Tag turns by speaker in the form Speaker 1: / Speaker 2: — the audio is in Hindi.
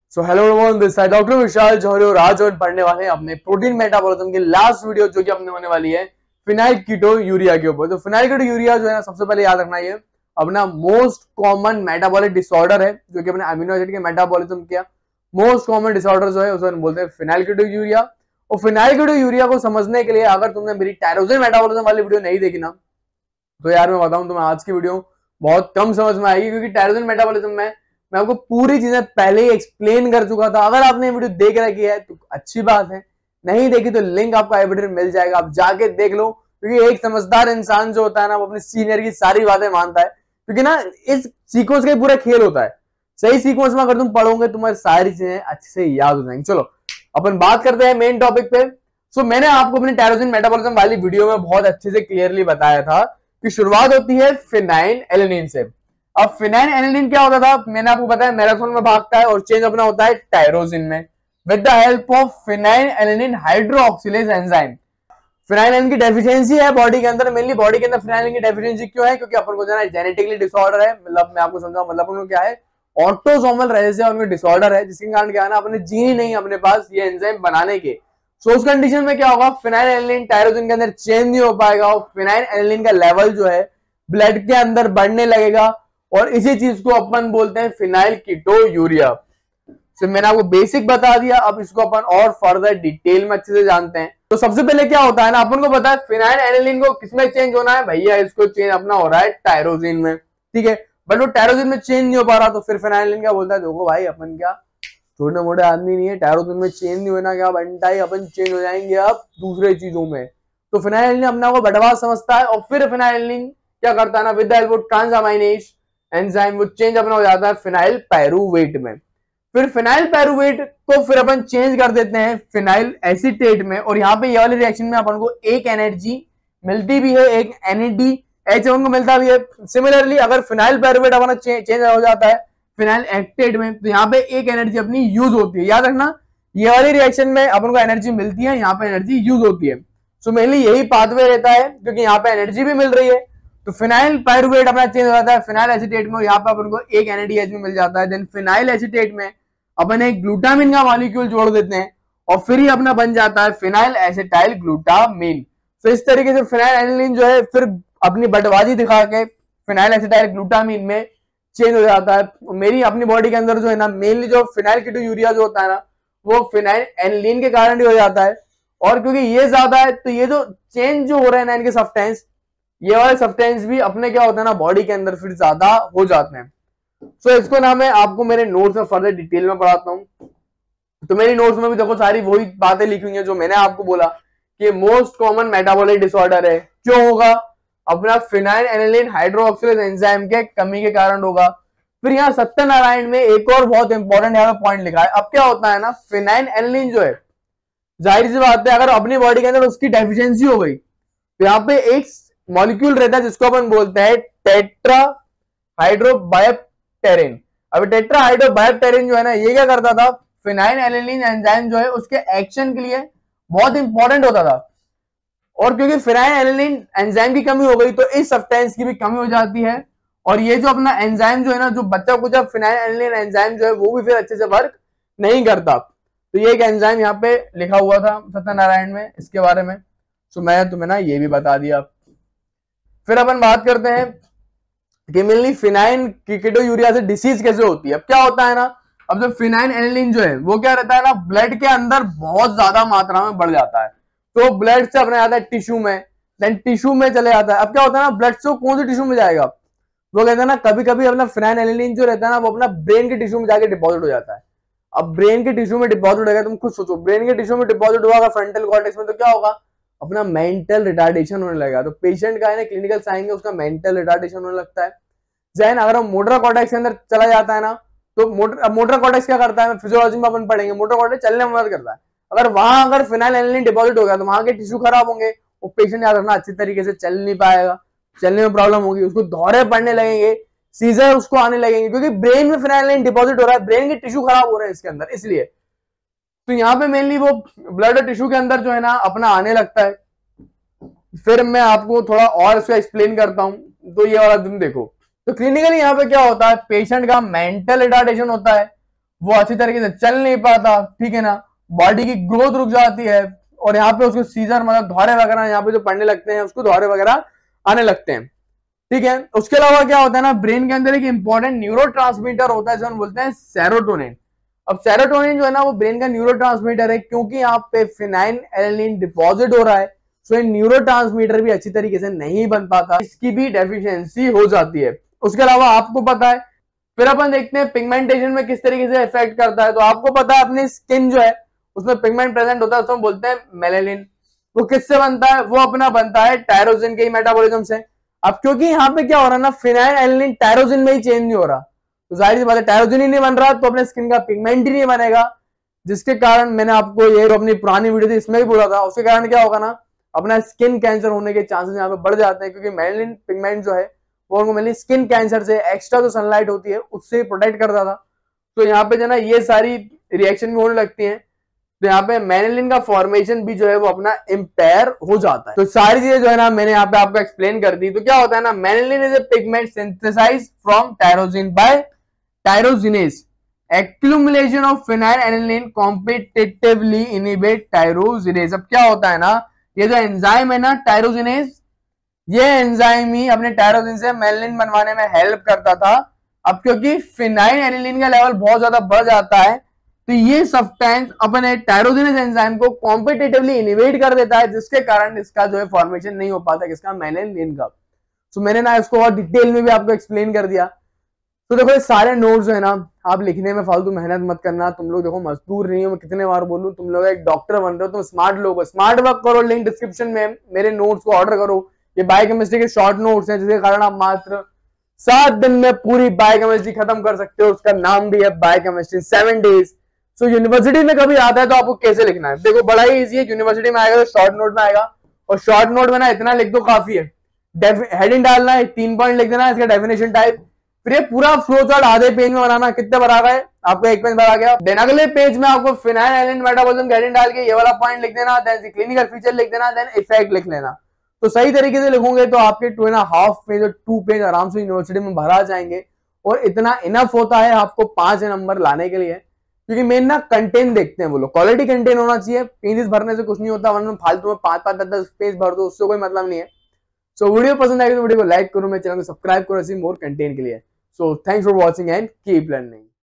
Speaker 1: So hello everyone, this side doctor Vishal Johari और आज हम पढ़ने वाले हैं अपने प्रोटीन मेटाबॉलिज्म की लास्ट वीडियो जो कि अपने होने वाली है फिनाइल कीटो यूरिया के ऊपर। तो फिनाइल कीटो यूरिया जो है ना, सबसे पहले याद रखना ये अपना मोस्ट कॉमन मेटाबॉलिक डिसऑर्डर है जो कि अपने अमीनो एसिड के मेटाबॉलिज्म का मोस्ट कॉमन डिसऑर्डर जो है उसे बोलते हैं फिनाइल कीटो यूरिया। और फिनाइल कीटो यूरिया को समझने के लिए अगर तुमने मेरी टायरोसिन मेटाबॉलिज्म वाली वीडियो नहीं देखी ना, तो यार मैं बताऊं तुम्हें आज की वीडियो बहुत कम समझ में आएगी, क्योंकि टायरोसिन मेटाबॉलिज्म में मैं आपको पूरी चीजें पहले ही एक्सप्लेन कर चुका था। अगर आपने वीडियो देख रखी है तो अच्छी बात है, नहीं देखी तो लिंक आपको आई बटन मिल जाएगा, आप जाके देख लो। क्योंकि एक समझदार इंसान जो होता है ना, वो अपने सीनियर की सारी बातें मानता है, क्योंकि ना इस सीक्वेंस का पूरा खेल होता है। सही सीक्वेंस में अगर तुम पढ़ोगे तुम्हारी सारी चीजें अच्छे से याद हो जाएंगी। चलो अपन बात करते हैं मेन टॉपिक पे। सो मैंने आपको अपने टायरोसिन मेटाबॉलिज्म वाली वीडियो में बहुत अच्छे से क्लियरली बताया था कि शुरुआत होती है फिनाइल एलेनिन से। अब फिनाइल एलेनिन क्या होता था, मैंने आपको बताया मैराथन में भागता है और चेंज अपना होता है टायरोसिन में with the help of phenylalanine hydroxylase enzyme. Phenylalanine की डेफिशिएंसी है बॉडी के अंदर, मेनली बॉडी के अंदर फिनाइल एलेनिन की डेफिशिएंसी क्यों है, क्योंकि अपन को जाना जेनेटिकली डिसऑर्डर है। मतलब मैं आपको समझाऊं, मतलब उनको क्या है, ऑटोसोमल रेसेसिव उनका डिसऑर्डर है, जिसके कारण क्या है ना, अपने जीन नहीं अपने पास ये एंजाइम बनाने के। सो उस कंडीशन में क्या होगा, फिनाइल एलेनिन टायरोसिन के अंदर चेंज नहीं हो पाएगा और फिनाइल एलेनिन का लेवल जो है ब्लड के अंदर बढ़ने लगेगा और इसी चीज को अपन बोलते हैं फिनाइल कीटो यूरिया। तो मैंने आपको बेसिक बता दिया, अब इसको अपन और फर्दर डिटेल में अच्छे से जानते हैं। तो सबसे पहले क्या होता है ना, अपन को पता है फिनाइल एलेनिन को किसमें चेंज होना है, भैया इसको चेंज अपना हो रहा है टायरोसिन में, ठीक है। बट वो टायरोसिन में चेंज नहीं हो पा रहा, तो फिर फिनाइल एलेनिन क्या बोलता है, देखो भाई अपन क्या छोटे मोटे आदमी नहीं है, टायरोसिन में चेंज नहीं होना क्या बनता है, अपन चेंज हो जाएंगे अब दूसरे चीजों में। तो फिनाइल एलेनिन अपना को बटवास समझता है और फिर फिनाइल एलेनिन क्या करता है ना, with the help of transaminase enzyme वो चेंज अपना हो जाता है फिनाइल पायरूवेट में। फिर फिनाइल पायरूवेट को फिर अपन चेंज कर देते हैं फिनाइल एसीटेट में, और यहाँ पे ये वाली रिएक्शन में अपन को एक एनर्जी मिलती भी है, एक NADH अपन को मिलता भी है। सिमिलरली अगर फिनाइल पायरूवेट अपना चेंज हो जाता है फिनाइल एक्टेट में, तो यहाँ पे एक एनर्जी अपनी यूज होती है। याद रखना, ये वाली रिएक्शन में अपन को एनर्जी मिलती है, यहाँ पे एनर्जी यूज होती है। सो मेनली यही पाथवे रहता है, क्योंकि यहाँ पे एनर्जी भी मिल रही है। तो फिनाइल पायरूवेट अपना चेंज हो जाता है फिनाइल एसीटेट में, यहाँ पे अपन को एक NADH भी मिल जाता है। देन फिनाइल एसीटेट में अपन एक ग्लूटामिन का मॉलिक्यूल जोड़ देते हैं और फिर ही अपना बन जाता है फिनाइल एसिटाइल ग्लूटामिन। तो इस तरीके से फिनाइल एलेनिन जो है फिर अपनी बटबाजी दिखा के फिनाइल एसिटाइल ग्लूटामिन में चेंज हो जाता है। मेरी अपनी बॉडी के अंदर जो है ना, मेनली जो फिनाइल कीटो यूरिया जो होता है ना, वो फिनाइल एलेनिन के कारण ही हो जाता है। और क्योंकि ये ज्यादा है तो ये जो चेंज जो हो रहे हैं ना इनके सब्सटेंस, ये वाले सब्सटेंस भी अपने क्या होता है ना बॉडी के अंदर फिर ज्यादा हो जाते हैं। सो इसको ना मैं आपको मेरे नोट्स में फर्दर डिटेल में पढ़ाता हूँ। तो मेरी नोट्स में भी देखो सारी वही बातें लिखी हुई हैं जो मैंने आपको बोला कि मोस्ट कॉमन मेटाबॉलिक डिसऑर्डर है। क्यों होगा, अपना फिनाइल एलेनिन हाइड्रोक्सिलेज एंजाइम के कमी के कारण होगा। फिर यहाँ सत्यनारायण में एक और बहुत इंपॉर्टेंट यहाँ पे पॉइंट लिखा है। अब क्या होता है ना, फिनाइल एलेनिन जो है, जाहिर सी बात है अगर अपनी बॉडी के अंदर उसकी डेफिशिएंसी हो गई तो यहाँ पे एक मॉलिक्यूल रहता है जिसको अपन बोलते हैं टेट्रा हाइड्रोबाइप्टेरिन। अब टेट्रा हाइड्रोबाइप्टेरिन जो है ना, ये क्या करता था, फिनाइल एलेनिन एंजाइम जो है उसके एक्शन के लिए बहुत इंपॉर्टेंट होता था। और क्योंकि फिनाइल एलेनिन एंजाइम की कमी हो गई तो इस सब्सटेंस की भी कमी हो जाती है, और ये जो अपना एंजाइम जो है ना, जो बच्चा कुछ फिनाइल एलेनिन एंजाइम जो है वो भी फिर अच्छे से वर्क नहीं करता। तो ये एक एंजाइम यहाँ पे लिखा हुआ था सत्यनारायण में इसके बारे में, तो मैं तुम्हें ना ये भी बता दिया। फिर अपन बात करते हैं कि मेनली फिनाइल कीटो यूरिया से डिसीज कैसे होती है। अब क्या होता है ना, अब जो फिनाइल एलेनिन जो है वो क्या रहता है ना, ब्लड के अंदर बहुत ज्यादा मात्रा में बढ़ जाता है, तो ब्लड से अपना जाता है टिश्यू में, देन टिश्यू में चले जाता है। अब क्या होता है ना, ब्लड से कौन से टिश्यू में जाएगा, वो कहते हैं ना कभी कभी अपना फिनाइल एलेनिन जो रहता है ना वो अपना ब्रेन के टिश्यू में जाके डिपॉजिट हो जाता है। अब ब्रेन के टिश्यू में डिपॉजिट हो गया, तुम खुद सोचो ब्रेन के टिश्यू में डिपॉजिट हुआ फ्रंटल कॉर्टेक्स में, तो क्या होगा, अपना मेंटल रिटार्डेशन होने लगेगा। तो पेशेंट का है ना क्लिनिकल साइन है उसका मेंटल रिटार्डेशन होने लगता है। जैन अगर हम मोटर कॉर्टेक्स के अंदर चला जाता है ना, तो मोटर कॉर्टेक्स क्या करता है, फिजियोलॉजी में अपन पढ़ेंगे, मोटर कॉर्टेक्स चलने में मदद करता है। अगर वहां अगर फिनाइल एलेनिन डिपॉजिट हो गया तो वहां के टिश्यू खराब होंगे, वो पेशेंट याद रखना अच्छी तरीके से चल नहीं पाएगा, चलने में प्रॉब्लम होगी, उसको दौरे पड़ने लगेंगे, सीजर उसको आने लगेंगे, क्योंकि ब्रेन में फिनाइल एलेनिन डिपॉजिट हो रहा है, ब्रेन के टिश्यू खराब हो रहे हैं इसके अंदर इसलिए। तो यहाँ पे मेनली वो ब्लड टिश्यू के अंदर जो है ना अपना आने लगता है। फिर मैं आपको थोड़ा और इसको एक्सप्लेन करता हूं। तो ये वाला तुम देखो, तो क्लिनिकली यहाँ पे क्या होता है, पेशेंट का मेंटल रिटार्डेशन होता है वो अच्छी तरीके से चल नहीं पाता, ठीक है ना, बॉडी की ग्रोथ रुक जाती है और यहाँ पे उसको सीजर मतलब धौरे वगैरह यहाँ पे जो पड़ने लगते हैं उसको धौरे वगैरह आने लगते हैं, ठीक है। उसके अलावा क्या होता है ना, ब्रेन के अंदर एक इंपॉर्टेंट न्यूरोट्रांसमीटर होता है जिसे हम बोलते हैं सेरोटोनिन। अब सेरोटोनिन जो है ना वो ब्रेन का न्यूरोट्रांसमीटर है, क्योंकि यहाँ पे फिनाइलएलैनिन डिपॉजिट हो रहा है, तो न्यूरोट्रांसमीटर भी अच्छी तरीके से नहीं बन पाता, इसकी भी डेफिशिएंसी हो जाती है। उसके अलावा आपको पता है, फिर अपन देखते हैं पिगमेंटेशन में किस तरीके से इफेक्ट करता है। तो आपको पता है अपनी स्किन जो है उसमें पिगमेंट प्रेजेंट होता है, उसको हम बोलते हैं मेलेनिन। वो किससे बनता है, वो अपना बनता है टायरोसिन के मेटाबॉलिज्म से। अब क्योंकि यहाँ पे क्या हो रहा है ना, फिनाइलएलैनिन टायरोसिन में ही चेंज नहीं हो रहा, तो जाहिर सी बात है टायरोसिन ही नहीं बन रहा तो अपने स्किन का पिगमेंट ही नहीं बनेगा, जिसके कारण मैंने आपको ये अपनी पुरानी वीडियो थी इसमें भी बोला था, उसके कारण क्या होगा ना, अपना स्किन कैंसर होने के चांसेस यहाँ पे बढ़ जाते हैं, क्योंकि मेलेनिन पिगमेंट जो है वो उनको मेनली स्किन कैंसर से, एक्स्ट्रा जो सनलाइट होती है उससे प्रोटेक्ट करता था। तो यहाँ पे जो ना ये सारी रिएक्शन भी होने लगती हैं, तो यहाँ पे मेलेनिन का फॉर्मेशन भी जो है वो अपना इम्पेयर हो जाता है। तो सारी चीजें जो है ना मैंने यहाँ पे आपको एक्सप्लेन कर दी। तो क्या होता है ना, melanin is a pigment synthesized from tyrosine by tyrosinase, accumulation of phenylalanine competitively inhibit tyrosinase. अब क्या होता है ना, ये जो एंजाइम है ना टायरोसिनेज, ये एंजाइम ही अपने टायरोसिन से मेलेनिन बनवाने में हेल्प करता था। अब क्योंकि फिनाइलएलैनिन का लेवल बहुत ज्यादा बढ़ जाता है, तो ये सब्सटेंस अपने टायरोसिनेज एंजाइम को कॉम्पिटिटिवली इनहिबिट कर देता है, जिसके कारण इसका जो है फॉर्मेशन नहीं हो पाता किसका, मेलेनिन का। तो मैंने ना इसको और डिटेल में भी आपको एक्सप्लेन कर दिया। तो देखो ये सारे नोट्स जो है ना, आप लिखने में फालतू मेहनत मत करना। तुम लोग देखो मजदूर नहीं हो, मैं कितने बार बोलूं, तुम लोग एक डॉक्टर बन रहे हो, तुम स्मार्ट लोग हो, स्मार्ट वर्क करो। लिंक डिस्क्रिप्शन में मेरे नोट्स को ऑर्डर करो। ये बायोकेमिस्ट्री के शॉर्ट नोट्स हैं, जिसके कारण आप मात्र 7 दिन में पूरी बायोकेमिस्ट्री खत्म कर सकते हो। उसका नाम भी है बायोकेमिस्ट्री 7 डेज। सो यूनिवर्सिटी में कभी आता है तो आपको कैसे लिखना है, देखो बड़ा ही इजी है। यूनिवर्सिटी में आएगा तो शॉर्ट नोट में आएगा, और शॉर्ट नोट में ना इतना लिख दो काफी है। हेडिंग डालना है, 3 पॉइंट लिख देना, इसका डेफिनेशन टाइप, फिर ये पूरा फ्लो चार्ट आधे पेज में बनाना। कितने बार आ गए आपको, 1 पेज बार आ गया। देन अगले पेज में आपको फिनाइलएलैनिन मेटाबॉलिज्म हेडिंग डाल के ये वाला पॉइंट लिख देना, देन क्लिनिकल फीचर लिख देना, देन इफेक्ट लिख लेना। तो सही तरीके से लिखोगे तो आपके 2.5 पेज और 2 पेज आराम से यूनिवर्सिटी में भरा जाएंगे, और इतना इनफ होता है आपको 5 नंबर लाने के लिए। क्योंकि मेन ना कंटेंट देखते हैं वो लोग, क्वालिटी कंटेंट होना चाहिए। पेजेस भरने से कुछ नहीं होता, वरना फालतू में 5-5, 10-10 पेज भर दो, उससे कोई मतलब नहीं है। सो वीडियो पसंद आएगी तो वीडियो को लाइक करो, मेरे चैनल को सब्सक्राइब करो ऐसी मोर कंटेंट के लिए। So thanks for watching and keep learning.